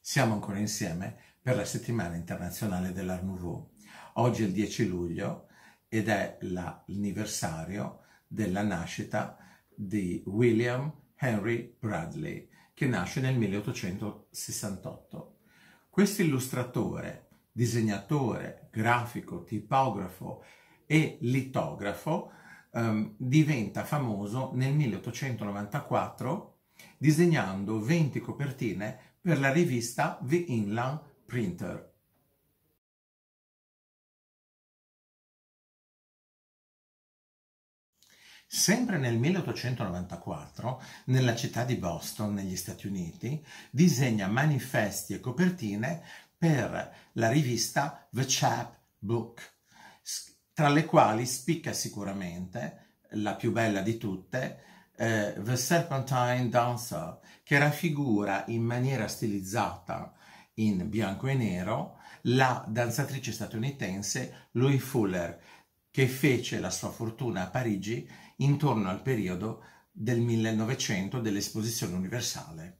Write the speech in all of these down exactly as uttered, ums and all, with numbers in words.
Siamo ancora insieme per la settimana internazionale dell'Art Nouveau. Oggi è il dieci luglio ed è l'anniversario della nascita di William Henry Bradley, che nasce nel milleottocentosessantotto. Questo illustratore, disegnatore, grafico, tipografo e litografo um, diventa famoso nel milleottocentonovantaquattro disegnando venti copertine per la rivista The Inland Printer. Sempre nel milleottocentonovantaquattro, nella città di Boston, negli Stati Uniti, disegna manifesti e copertine per la rivista The Chap Book, tra le quali spicca sicuramente la più bella di tutte, eh, The Serpentine Dancer, che raffigura in maniera stilizzata in bianco e nero la danzatrice statunitense Loie Fuller, che fece la sua fortuna a Parigi intorno al periodo del millenovecento dell'Esposizione Universale.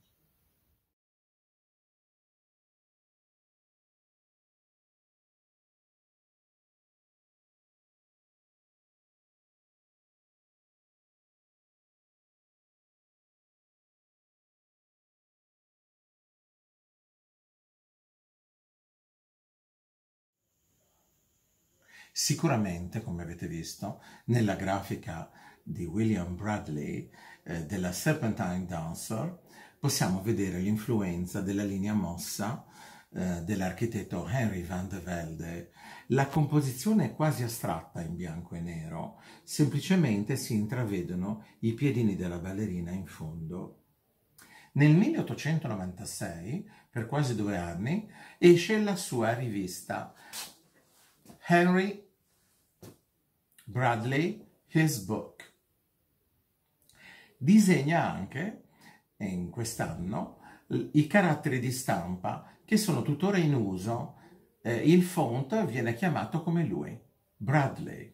Sicuramente, come avete visto, nella grafica di William Bradley eh, della Serpentine Dancer possiamo vedere l'influenza della linea mossa eh, dell'architetto Henry van de Velde. La composizione è quasi astratta in bianco e nero, semplicemente si intravedono i piedini della ballerina in fondo. Nel milleottocentonovantasei, per quasi due anni, esce la sua rivista Henry Bradley, His Book. Disegna anche, in quest'anno, i caratteri di stampa che sono tuttora in uso. Eh, il font viene chiamato come lui, Bradley.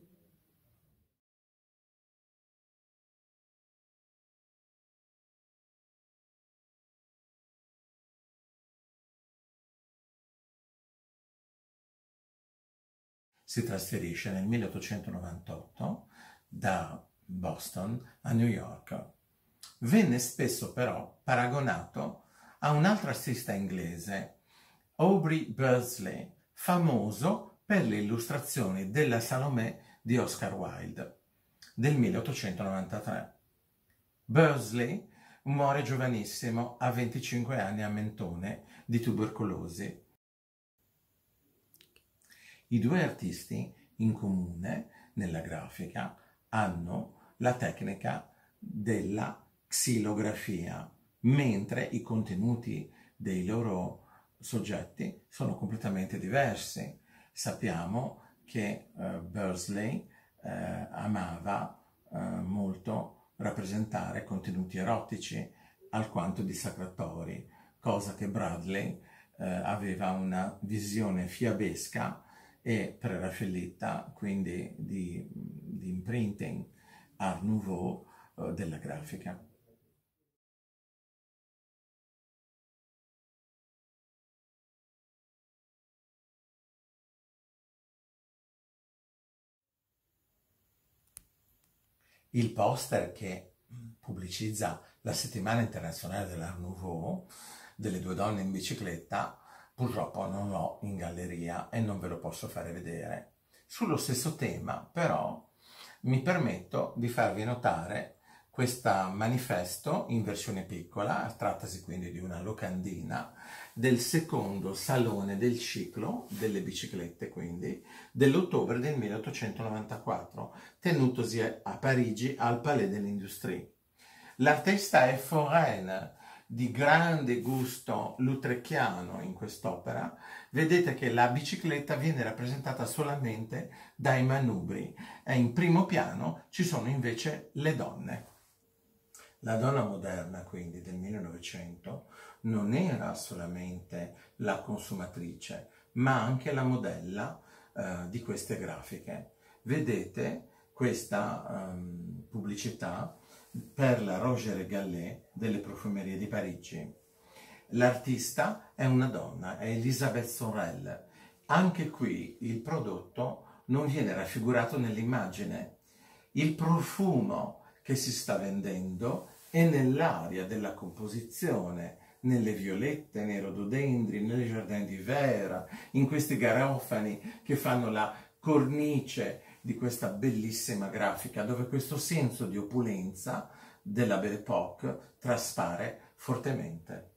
Si trasferisce nel milleottocentonovantotto da Boston a New York. Venne spesso però paragonato a un altro artista inglese, Aubrey Beardsley, famoso per le illustrazioni della Salomè di Oscar Wilde del milleottocentonovantatré. Beardsley muore giovanissimo a venticinque anni a Mentone di tubercolosi. I due artisti in comune nella grafica hanno la tecnica della xilografia, mentre i contenuti dei loro soggetti sono completamente diversi. Sappiamo che eh, Beardsley eh, amava eh, molto rappresentare contenuti erotici alquanto dissacratori, cosa che Bradley eh, aveva una visione fiabesca e preraffaellita, quindi di, di imprinting Art Nouveau eh, della grafica. Il poster che pubblicizza la settimana internazionale dell'Art Nouveau delle due donne in bicicletta purtroppo non l'ho in galleria e non ve lo posso fare vedere. Sullo stesso tema, però, mi permetto di farvi notare questo manifesto in versione piccola, trattasi quindi di una locandina, del secondo salone del ciclo delle biciclette, quindi, dell'ottobre del milleottocentonovantaquattro, tenutosi a Parigi al Palais de l'Industrie. L'artista è foraine, di grande gusto lutrecchiano in quest'opera. Vedete che la bicicletta viene rappresentata solamente dai manubri e in primo piano ci sono invece le donne. La donna moderna, quindi, del millenovecento, non era solamente la consumatrice, ma anche la modella eh, di queste grafiche. Vedete questa um, pubblicità per la Roger et Gallet delle profumerie di Parigi. L'artista è una donna, è Elisabeth Sorel. Anche qui il prodotto non viene raffigurato nell'immagine. Il profumo che si sta vendendo è nell'aria della composizione, nelle violette, nei rododendri, nelle Jardin d'Hiver, in questi garofani che fanno la cornice di questa bellissima grafica, dove questo senso di opulenza della Belle Époque traspare fortemente.